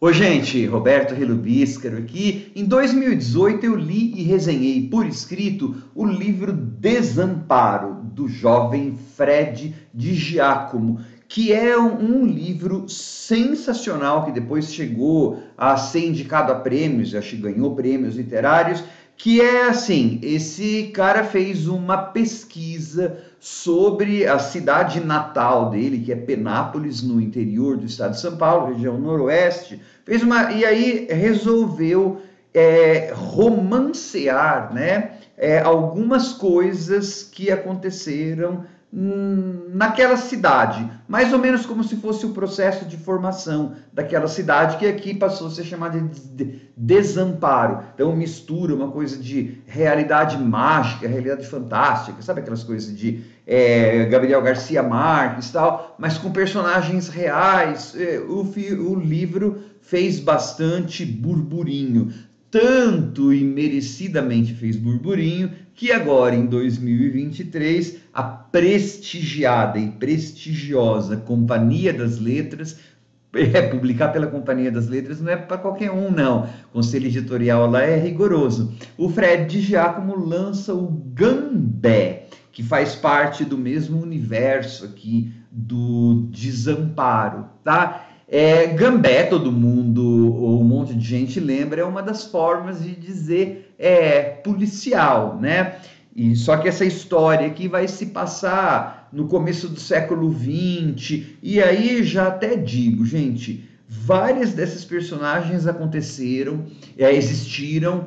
Oi, gente, Roberto Relubíscaro aqui. Em 2018 eu li e resenhei por escrito o livro Desamparo, do jovem Fred de Giacomo, que é um livro sensacional que depois chegou a ser indicado a prêmios, acho que ganhou prêmios literários, que é assim, esse cara fez uma pesquisa sobre a cidade natal dele, que é Penápolis, no interior do estado de São Paulo, região noroeste, e aí resolveu romancear, né, algumas coisas que aconteceram naquela cidade, mais ou menos como se fosse o processo de formação daquela cidade, que aqui passou a ser chamada de desamparo. Então mistura uma coisa de realidade mágica, realidade fantástica, sabe aquelas coisas de Gabriel Garcia Marques e tal, mas com personagens reais. O livro fez bastante burburinho, tanto e merecidamente fez burburinho, que agora em 2023 a prestigiada e prestigiosa Companhia das Letras, publicar pela Companhia das Letras não é para qualquer um, não. O conselho editorial lá é rigoroso. O Fred de Giacomo lança o Gambé, que faz parte do mesmo universo aqui do Desamparo, tá? Gambé, todo mundo, ou um monte de gente lembra, é uma das formas de dizer policial, né? E só que essa história aqui vai se passar no começo do século XX, e aí já até digo, gente, várias dessas personagens aconteceram, existiram.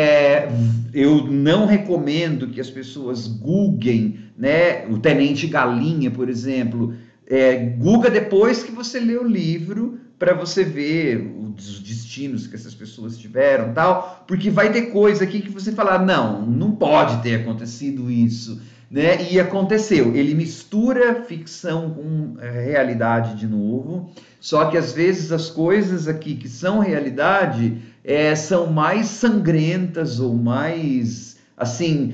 Eu não recomendo que as pessoas googlem, né? O Tenente Galinha, por exemplo. Google depois que você lê o livro, para você ver os destinos que essas pessoas tiveram, tal, porque vai ter coisa aqui que você fala, não pode ter acontecido isso, né? E aconteceu. Ele mistura ficção com realidade de novo, só que às vezes as coisas aqui que são realidade são mais sangrentas ou mais, assim,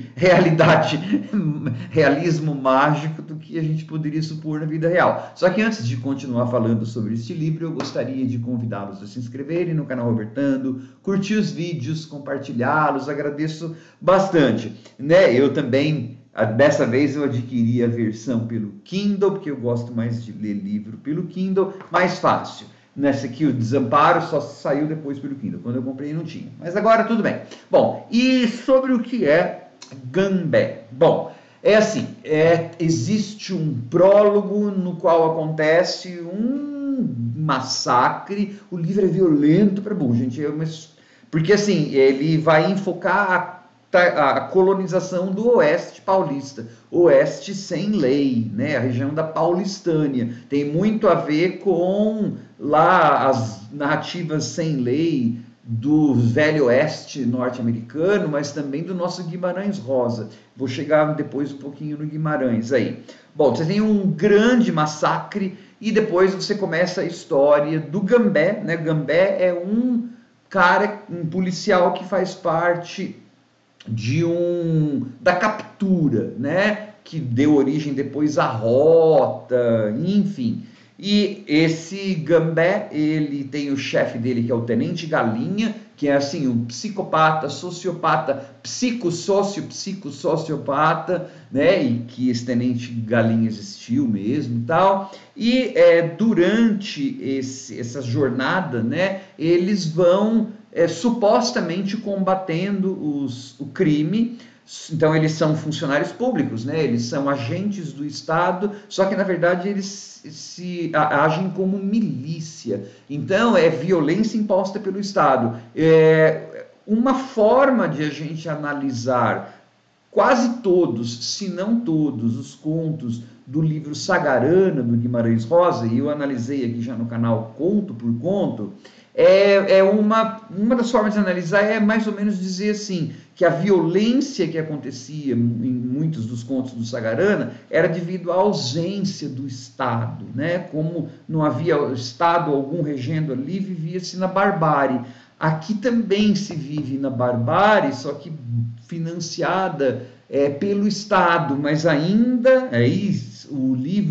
realismo mágico do que a gente poderia supor na vida real. Só que antes de continuar falando sobre este livro, eu gostaria de convidá-los a se inscreverem no canal Robertando, curtir os vídeos, compartilhá-los, agradeço bastante, né? Eu também, dessa vez eu adquiri a versão pelo Kindle, porque eu gosto mais de ler livro pelo Kindle, mais fácil. Nessa aqui, o Desamparo só saiu depois pelo Kindle. Quando eu comprei não tinha. Mas agora tudo bem. Bom, e sobre o que é Gambé? Bom, assim, existe um prólogo no qual acontece um massacre. O livro é violento para burro, gente. Porque assim, ele vai enfocar a colonização do Oeste paulista, Oeste sem lei, né? A região da Paulistânia. Tem muito a ver com lá as narrativas sem lei do Velho Oeste norte-americano, mas também do nosso Guimarães Rosa. Vou chegar depois um pouquinho no Guimarães aí. Bom, você tem um grande massacre e depois você começa a história do Gambé, né? Gambé é um cara, um policial que faz parte da captura, né, que deu origem depois à rota, enfim. E esse Gambé, ele tem o chefe dele, que é o Tenente Galinha, que é assim, um psicopata, sociopata, psicossociopata, né, e que esse Tenente Galinha existiu mesmo e tal. E durante essa jornada, né, eles vão supostamente combatendo o crime. Então eles são funcionários públicos, né? Eles são agentes do Estado, só que na verdade eles agem como milícia. Então é violência imposta pelo Estado. Uma forma de a gente analisar quase todos, se não todos, os contos do livro Sagarana, do Guimarães Rosa, e eu analisei aqui já no canal conto por conto, uma das formas de analisar é mais ou menos dizer assim, que a violência que acontecia em muitos dos contos do Sagarana era devido à ausência do Estado, né? Como não havia Estado algum regendo ali, vivia-se na barbárie. Aqui também se vive na barbárie, só que financiada pelo Estado, mas ainda o livro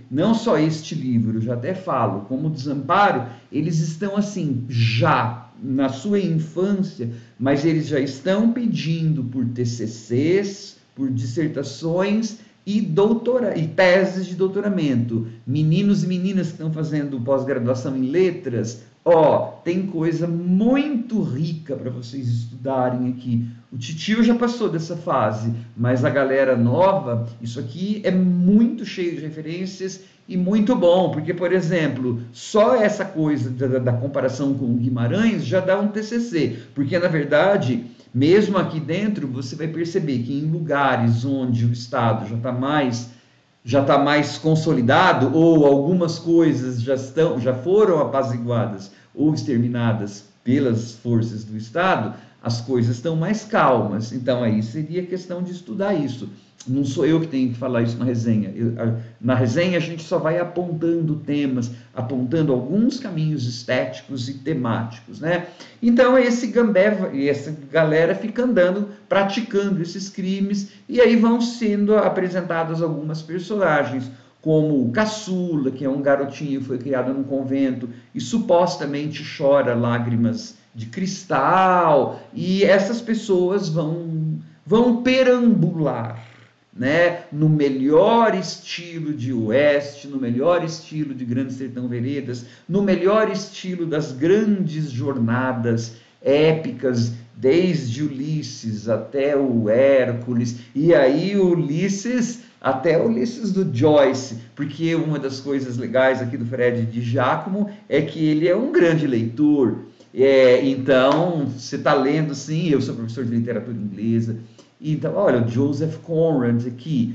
não só este livro, eu já até falo, como o Desamparo, eles estão assim, já na sua infância, mas eles já estão pedindo por TCCs, por dissertações e teses de doutoramento. Meninos e meninas que estão fazendo pós-graduação em letras, tem coisa muito rica para vocês estudarem aqui. O Titio já passou dessa fase, mas a galera nova, isso aqui é muito cheio de referências e muito bom, porque, por exemplo, só essa coisa da comparação com o Guimarães já dá um TCC, porque, na verdade, mesmo aqui dentro, você vai perceber que em lugares onde o Estado já está mais consolidado, ou algumas coisas já foram apaziguadas ou exterminadas pelas forças do Estado, as coisas estão mais calmas. Então, aí seria questão de estudar isso. Não sou eu que tenho que falar isso na resenha. Na resenha, a gente só vai apontando temas, apontando alguns caminhos estéticos e temáticos, né? Então, esse Gambé e essa galera fica andando, praticando esses crimes, e aí vão sendo apresentadas algumas personagens, como o Caçula, que é um garotinho que foi criado num convento e supostamente chora lágrimas de cristal, e essas pessoas vão perambular, né, no melhor estilo de Oeste, no melhor estilo de Grande Sertão Veredas, no melhor estilo das grandes jornadas épicas, desde Ulisses até o Hércules, e aí até Ulisses do Joyce, porque uma das coisas legais aqui do Fred de Giacomo é que ele é um grande leitor. Então, você está lendo, sim, eu sou professor de literatura inglesa, então, olha, o Joseph Conrad aqui,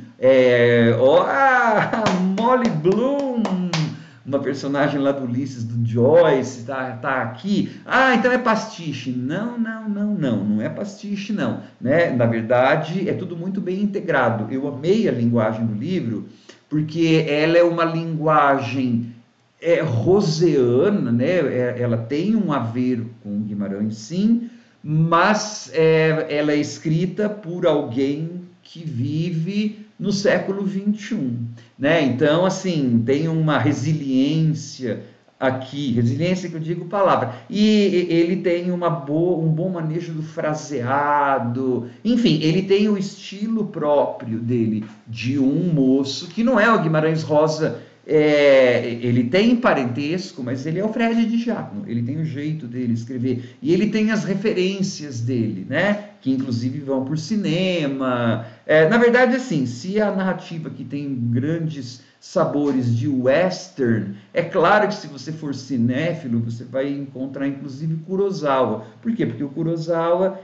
Molly Bloom, uma personagem lá do Ulisses, do Joyce, tá aqui. Então é pastiche. Não é pastiche, não. Né? Na verdade, é tudo muito bem integrado. Eu amei a linguagem do livro, porque ela é uma linguagem roseana, né? Ela tem um a ver com Guimarães, sim, mas ela é escrita por alguém que vive no século XXI, né? Então, assim, tem uma resiliência aqui, resiliência que eu digo palavra, e ele tem um bom manejo do fraseado, enfim, ele tem o estilo próprio dele, de um moço, que não é o Guimarães Rosa. Ele tem parentesco, mas ele é o Fred de Giacomo, ele tem o jeito dele escrever, e ele tem as referências dele, né, que inclusive vão por cinema. Na verdade, assim, se a narrativa aqui tem grandes sabores de western, é claro que se você for cinéfilo, você vai encontrar inclusive Kurosawa. Por quê? Porque o Kurosawa,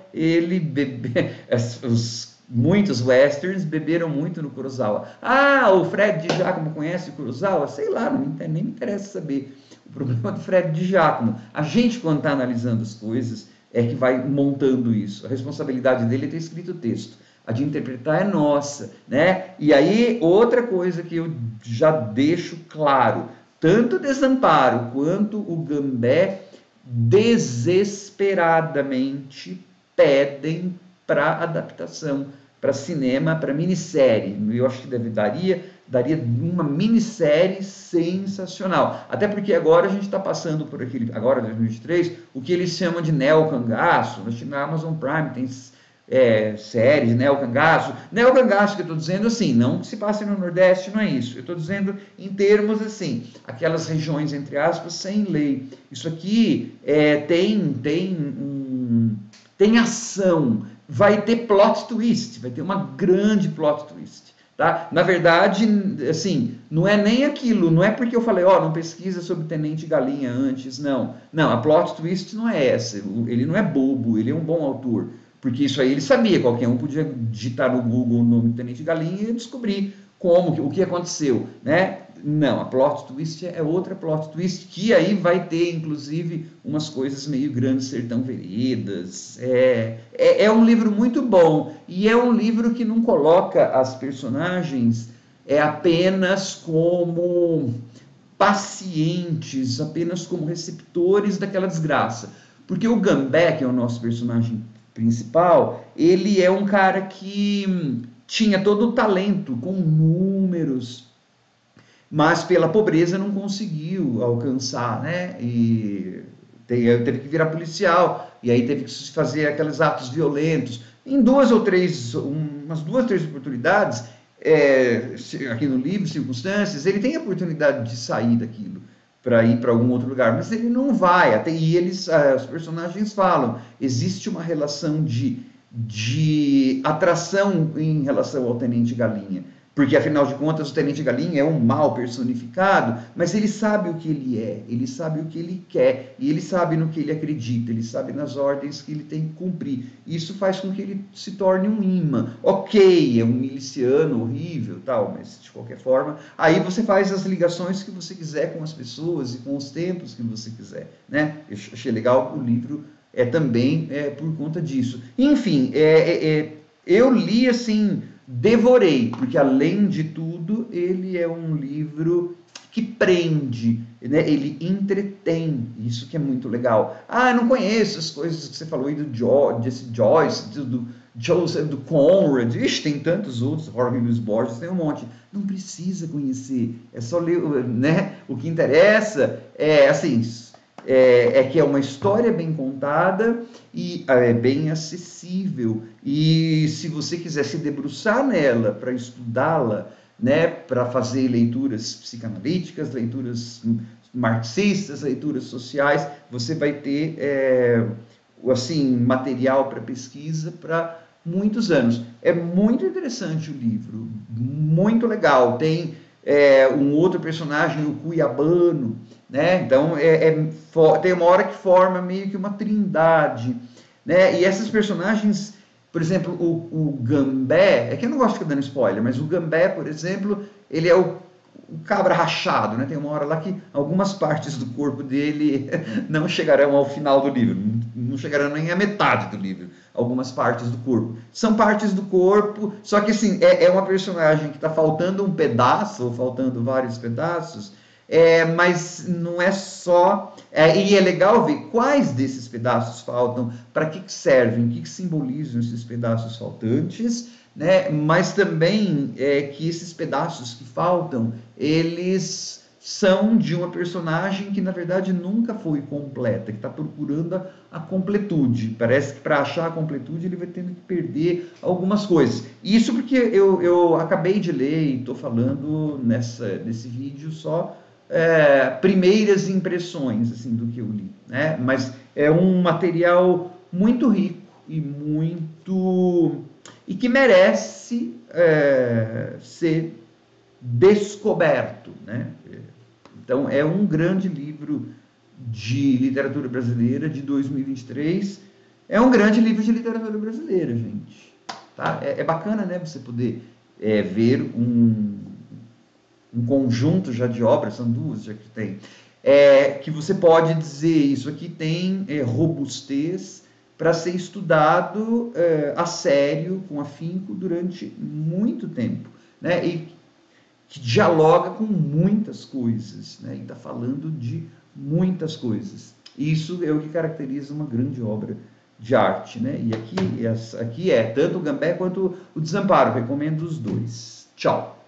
muitos westerns beberam muito no Kurosawa. O Fred de Giacomo conhece o Kurosawa? Sei lá, nem me interessa saber. O problema do Fred de Giacomo, a gente, quando está analisando as coisas, é que vai montando isso. A responsabilidade dele é ter escrito o texto. A de interpretar é nossa, né? E aí, outra coisa que eu já deixo claro, tanto o Desamparo quanto o Gambé desesperadamente pedem para adaptação, para cinema, para minissérie. Eu acho que daria uma minissérie sensacional. Até porque agora a gente está passando por agora 2023, o que eles chamam de neocangaço. Na Amazon Prime tem séries, neocangaço. Neocangaço que eu estou dizendo assim, não que se passe no Nordeste, não é isso. Eu estou dizendo em termos assim, aquelas regiões, entre aspas, sem lei. Isso aqui tem ação, vai ter plot twist, vai ter uma grande plot twist. Tá? Na verdade, assim, não é nem aquilo, não é porque eu falei, não pesquisa sobre Tenente Galinha antes, não. Não, a plot twist não é essa, ele não é bobo, ele é um bom autor, porque isso aí ele sabia, qualquer um podia digitar no Google o nome do Tenente Galinha e descobrir o que aconteceu, né? Não, a plot twist é outra plot twist, que aí vai ter, inclusive, umas coisas meio Grande Sertão Veredas. É um livro muito bom, e é um livro que não coloca as personagens apenas como pacientes, apenas como receptores daquela desgraça. Porque o Gambé, que é o nosso personagem principal, ele é um cara que tinha todo o talento, com números, mas pela pobreza não conseguiu alcançar, né? E teve que virar policial, e aí teve que fazer aqueles atos violentos. Em umas duas, três oportunidades, aqui no livro, circunstâncias, ele tem a oportunidade de sair daquilo para ir para algum outro lugar, mas ele não vai. Até, e os personagens falam, existe uma relação de atração em relação ao Tenente Galinha. Porque, afinal de contas, o Tenente Galinha é um mal personificado, mas ele sabe o que ele é, ele sabe o que ele quer, e ele sabe no que ele acredita, ele sabe nas ordens que ele tem que cumprir. Isso faz com que ele se torne um imã. Ok, é um miliciano horrível, tal, mas, de qualquer forma, aí você faz as ligações que você quiser com as pessoas e com os tempos que você quiser, né? Eu achei legal o livro também por conta disso. Enfim, eu li assim... Devorei, porque além de tudo, ele é um livro que prende, né? Ele entretém, isso que é muito legal. Ah, eu não conheço as coisas que você falou aí do Joyce, do Joseph, do Conrad, ixi, tem tantos outros, Jorge Luis Borges, tem um monte. Não precisa conhecer, é só ler, né? O que interessa é, assim, que é uma história bem contada e bem acessível. E se você quiser se debruçar nela para estudá-la, né, para fazer leituras psicanalíticas, leituras marxistas, leituras sociais, você vai ter assim, material para pesquisa para muitos anos. É muito interessante o livro, muito legal. Tem um outro personagem, o Cuiabano, né? Então, tem uma hora que forma meio que uma trindade, né? E esses personagens, por exemplo, o Gambé, que eu não gosto de ficar dando spoiler, mas o Gambé, por exemplo, ele é o cabra rachado, né? Tem uma hora lá que algumas partes do corpo dele não chegarão ao final do livro, não chegarão nem à metade do livro, algumas partes do corpo. São partes do corpo, só que assim, é uma personagem que está faltando um pedaço, ou faltando vários pedaços, mas não é só... e é legal ver quais desses pedaços faltam, para que servem, o que simbolizam esses pedaços faltantes, né? Mas também que esses pedaços que faltam, eles são de uma personagem que, na verdade, nunca foi completa, que está procurando a completude. Parece que para achar a completude ele vai tendo que perder algumas coisas. Isso porque eu acabei de ler e estou falando nesse vídeo só primeiras impressões assim, do que eu li, né? Mas é um material muito rico e que merece ser descoberto, né? Então, é um grande livro de literatura brasileira de 2023. É um grande livro de literatura brasileira, gente. Tá? É bacana, né? Você poder ver um conjunto já de obras, são duas já que tem, que você pode dizer, isso aqui tem robustez para ser estudado a sério, com afinco, durante muito tempo, né? E que dialoga com muitas coisas, né? E está falando de muitas coisas. Isso é o que caracteriza uma grande obra de arte, né? E aqui tanto o Gambé quanto o Desamparo, recomendo os dois. Tchau!